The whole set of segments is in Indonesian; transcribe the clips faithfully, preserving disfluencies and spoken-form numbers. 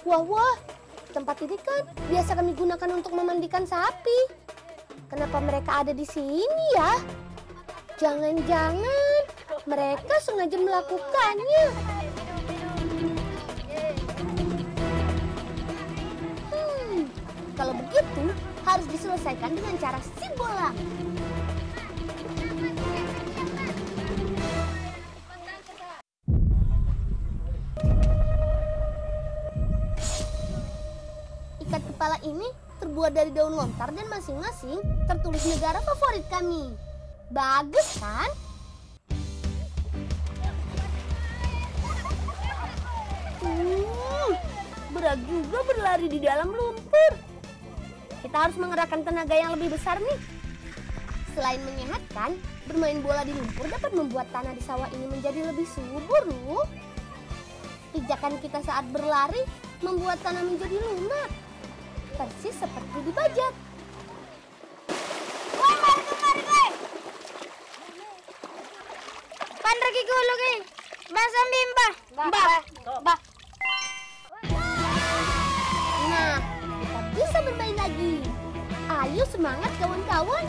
Wah, wah, tempat ini kan biasa kami gunakan untuk memandikan sapi. Kenapa mereka ada di sini ya? Jangan-jangan mereka sengaja melakukannya. Hmm, kalau begitu harus diselesaikan dengan cara si bola. Ikat kepala ini terbuat dari daun lontar dan masing-masing tertulis negara favorit kami. Bagus kan? Hmm, berat juga berlari di dalam lumpur. Kita harus mengerahkan tenaga yang lebih besar nih. Selain menyehatkan, bermain bola di lumpur dapat membuat tanah di sawah ini menjadi lebih subur loh. Pijakan kita saat berlari membuat tanah menjadi lunak. Persis seperti dibajak. Woi, mari tuh, mari, woi. Pandregi kulo ki. Bahasa Mbah. Mbah. Mbah. Nah, kita bisa bermain lagi. Ayo semangat kawan-kawan.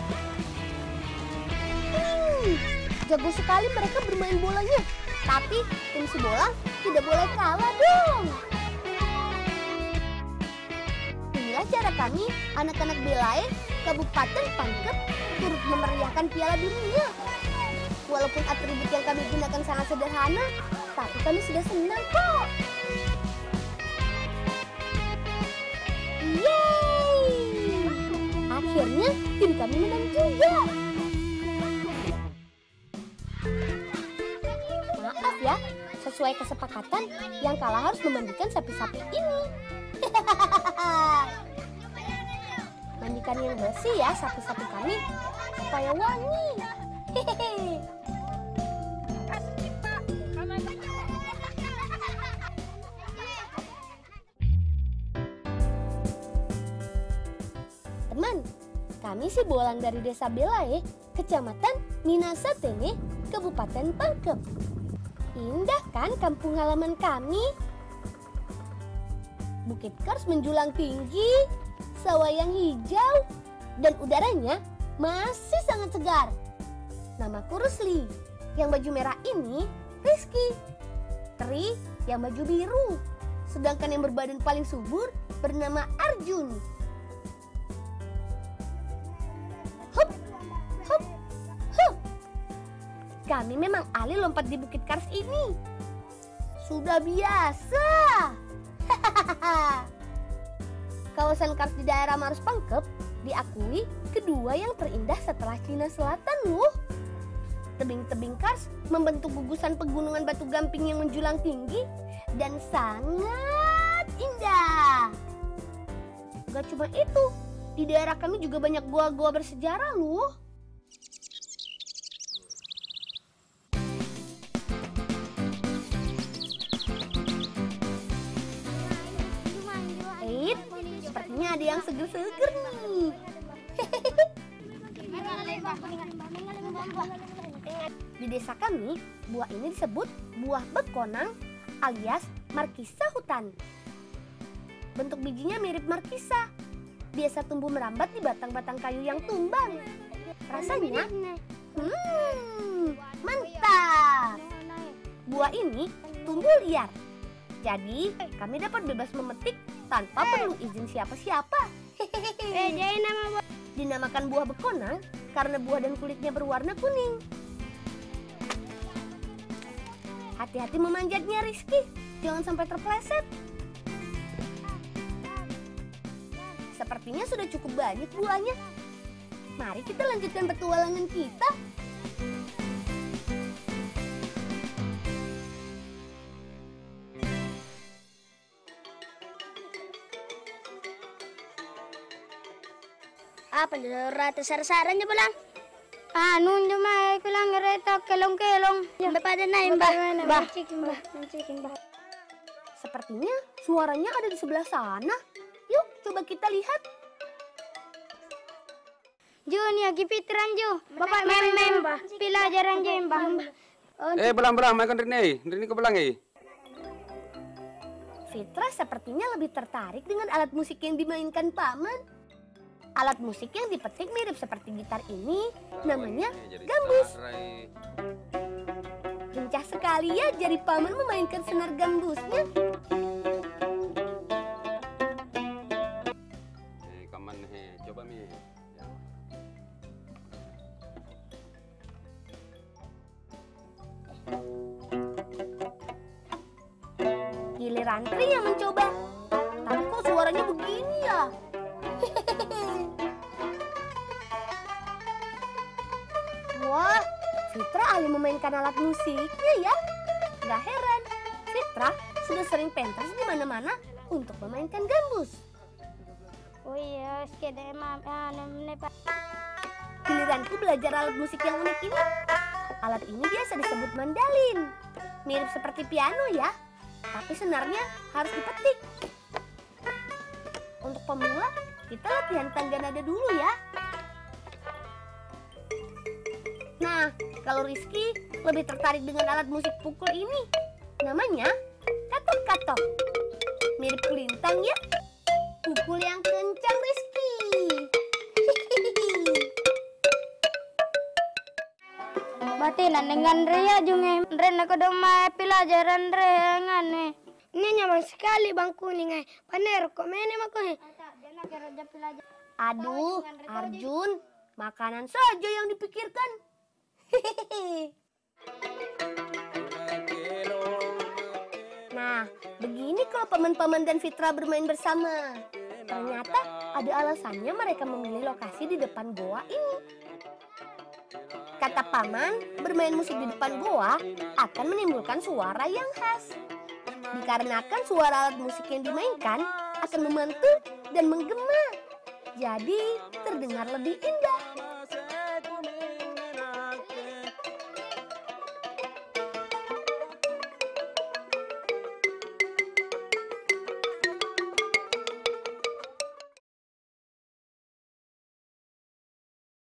Hmm, jago sekali mereka bermain bolanya. Tapi tim si bola tidak boleh kalah dong. Inilah cara kami, anak-anak Belae, Kabupaten Pangkep, turut memeriahkan Piala Dunia. Walaupun atribut yang kami gunakan sangat sederhana, tapi kami sudah senang kok. Yeay! Akhirnya tim kami menang juga. Maaf ya, sesuai kesepakatan, yang kalah harus memandikan sapi-sapi ini. Mandikan yang bersih ya sapi-sapi kami supaya wangi. Hehehe. Teman, kami si Bolang dari Desa Belae, Kecamatan Minasatene, Kabupaten Pangkep. Indah kan kampung halaman kami? Bukit Kars menjulang tinggi, sawah yang hijau, dan udaranya masih sangat segar. Namaku Rusli, yang baju merah ini Rizky. Tri yang baju biru, sedangkan yang berbadan paling subur bernama Arjun. Hup, hup, hup. Kami memang ahli lompat di Bukit Kars ini. Sudah biasa. Kawasan Kars di daerah Maros Pangkep diakui kedua yang terindah setelah Cina Selatan loh. Tebing-tebing Kars membentuk gugusan pegunungan batu gamping yang menjulang tinggi dan sangat indah. Gak cuma itu, di daerah kami juga banyak goa-goa bersejarah loh. Eits, sepertinya ada yang seger-seger nih. Di desa kami, buah ini disebut buah bekonang alias markisa hutan. Bentuk bijinya mirip markisa. Biasa tumbuh merambat di batang-batang kayu yang tumbang. Rasanya, hmm, mantap. Buah ini tumbuh liar. Jadi, kami dapat bebas memetik tanpa perlu izin siapa-siapa. Hehehe. Dinamakan buah bekonang karena buah dan kulitnya berwarna kuning. Hati-hati memanjatnya, Rizky. Jangan sampai terpleset. Sepertinya sudah cukup banyak buahnya. Mari kita lanjutkan petualangan kita. Apa rata sar-sarannya pulang? Anu cuma pulang kereta kelong-kelong. Bapak na mbah. Mbah. Mbah. Sepertinya suaranya ada di sebelah sana. Yuk, coba kita lihat. Jo nih gipitran Jo. Bapak mem-mem pelajaran je mbah. Eh, belang-belang makan Rini. Rini ke belang eh. Fitra sepertinya lebih tertarik dengan alat musik yang dimainkan paman. Alat musik yang dipetik mirip seperti gitar ini namanya gambus. Lincah sekali ya jari paman memainkan senar gambusnya. Coba Mi. Giliran Tri yang mencoba. Tapi kok suaranya begini ya? Wah, Fitra ahli memainkan alat musiknya ya. Gak heran, Fitra sudah sering pentas di mana-mana untuk memainkan gambus. Oh iya, sekede mam, anu Pak. Giliranku belajar alat musik yang unik ini. Alat ini biasa disebut mandalin. Mirip seperti piano ya, tapi senarnya harus dipetik. Untuk pemula, kita latihan tangga nada dulu ya. Nah, kalau Rizky lebih tertarik dengan alat musik pukul ini. Namanya katok-katok. Mirip kulintang ya. Pukul yang kencang Rizky. Berarti nandengan Ria junge. Ren aku doma pelajaran rengan nih. Ini nyaman sekali bangku nih ngai. Paner kok mene mako he. Aduh, Arjun, makanan saja yang dipikirkan. Nah, begini kalau paman-paman dan Fitra bermain bersama. Ternyata ada alasannya mereka memilih lokasi di depan goa ini. Kata paman, bermain musik di depan goa akan menimbulkan suara yang khas. Dikarenakan suara alat musik yang dimainkan akan memantul dan menggema. Jadi terdengar lebih indah.